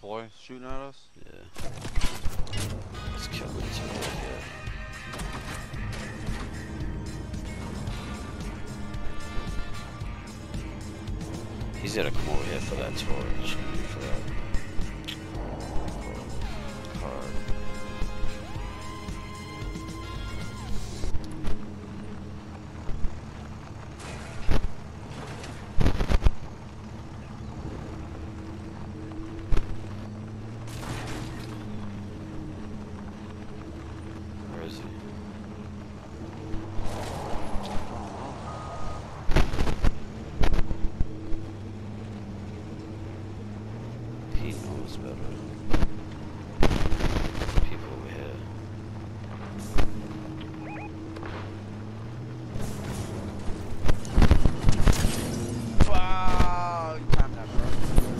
boy shooting at us? Yeah. Let's kill these boys here. He's gonna come over here for that torch. For that card. Where is he? He knows better. People over here. Wow, you timed that, bro.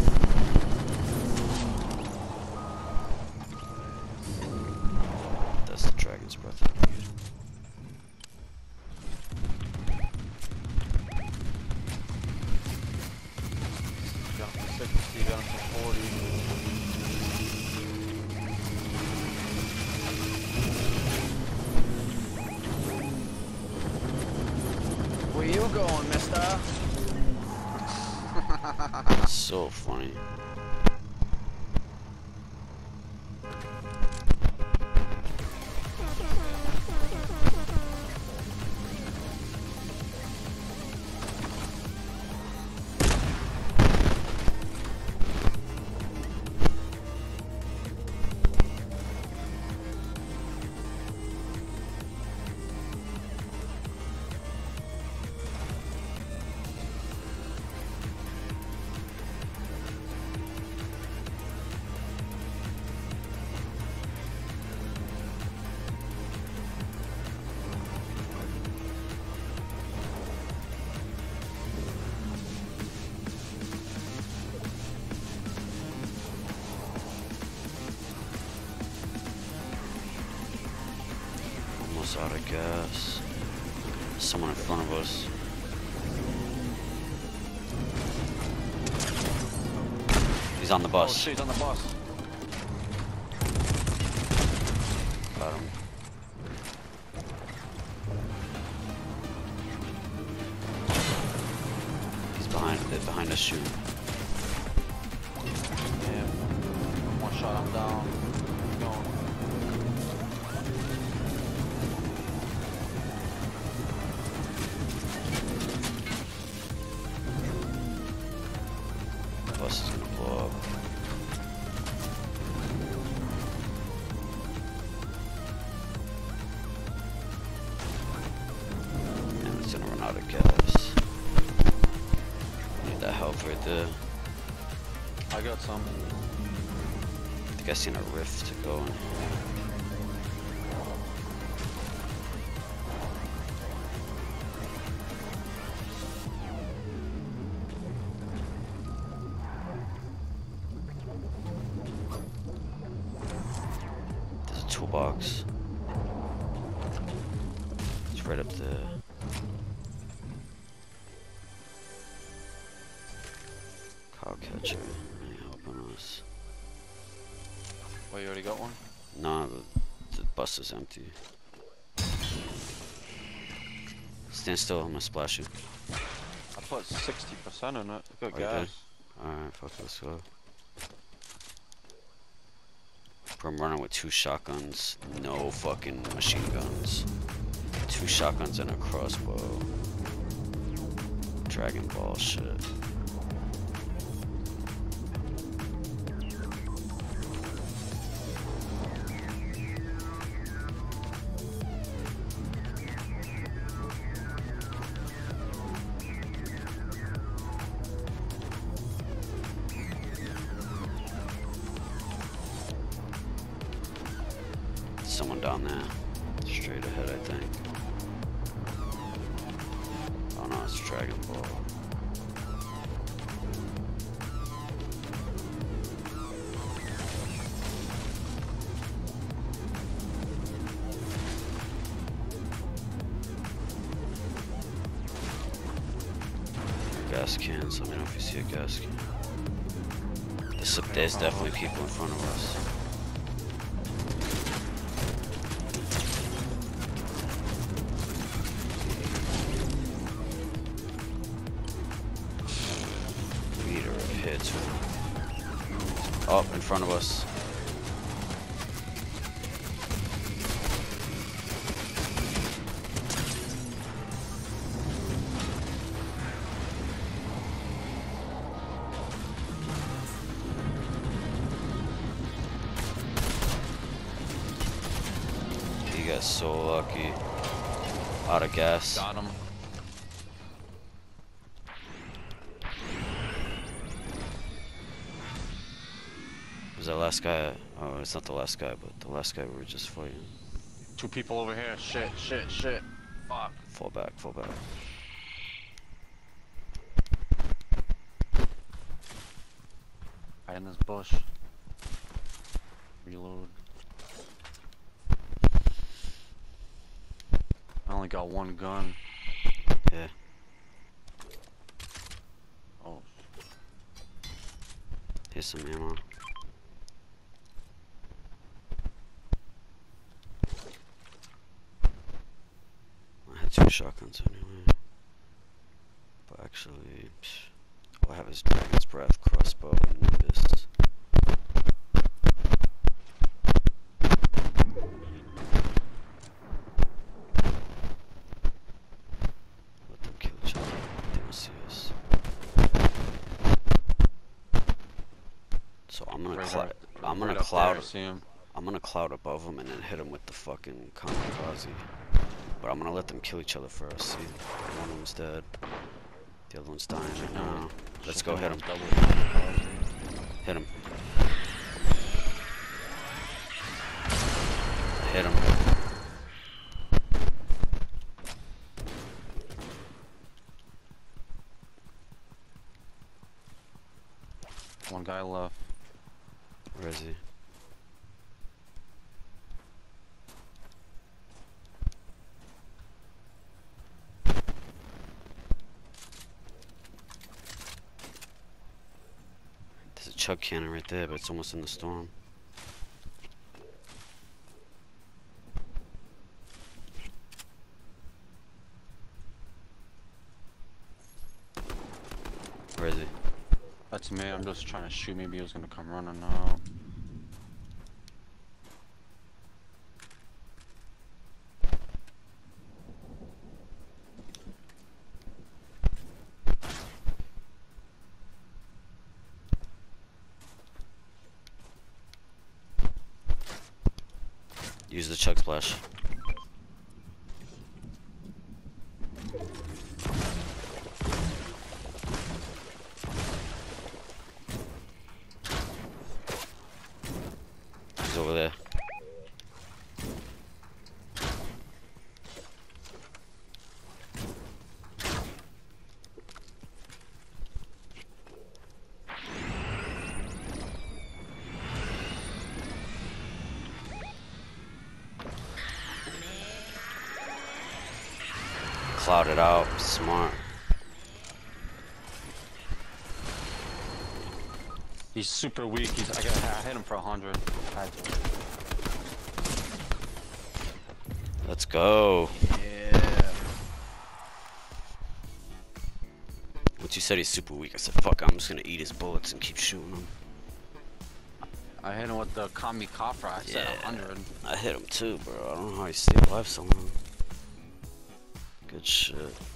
That's the dragon's breath. Got him for 60, got him for 40. Where you going, mister? So funny. Almost out of gas. Someone in front of us. He's on the Oh bus. shit, he's on the bus. Got him. He's behind us shooting. Yeah. One shot, I'm down. Keep going. The bus is gonna blow up. And it's gonna run out of gas. Need that help right there. I got some. I think I seen a rift to go in. There's a toolbox. It's right up there. Cow catcher. Ain't helping us. Well, you already got one? No, the bus is empty. Stand still, I'm gonna splash you. I put 60% in it. Got Oh, you did? gas. Alright, fuck, let's go. Bro, I'm running with 2 shotguns, no fucking machine guns. 2 shotguns and a crossbow. Dragon Ball shit. Someone down there. Straight ahead, I think. Oh no, it's Dragon Ball. Gas cans. Let me know if you see a gas can. There's definitely people in front of us. Meter of hits. Up in front of us. You got so lucky. Out of gas. Got him. Was that last guy? Oh, it's not the last guy, but the last guy we were just fighting. 2 people over here. Shit. Fuck. Fall back, fall back. Right in this bush. Reload. I only got 1 gun. Yeah. Oh. Here's some ammo. I had 2 shotguns anyway. But actually, all I have is Dragon's Breath, crossbow, and Nimbus. Let them kill each other. They don't see us. So I'm gonna cloud above them and then hit them with the fucking kamikaze. But I'm gonna let them kill each other first. See, one of them's dead. The other one's dying right now. Let's go hit him. Hit him. Hit him. One guy left. Where is he? There's a chug cannon right there, but it's almost in the storm. Where is he? That's me. I'm just trying to shoot. Maybe he was gonna come running now. Use the chug splash. He's over there. Cloud it out, smart. He's super weak. I hit him for 100. Let's go. Yeah. Once you said he's super weak, I said, fuck, I'm just gonna eat his bullets and keep shooting him. I hit him with the Kami Kafra. I said 100. I hit him too, bro. I don't know how he stayed alive so long. Good shit.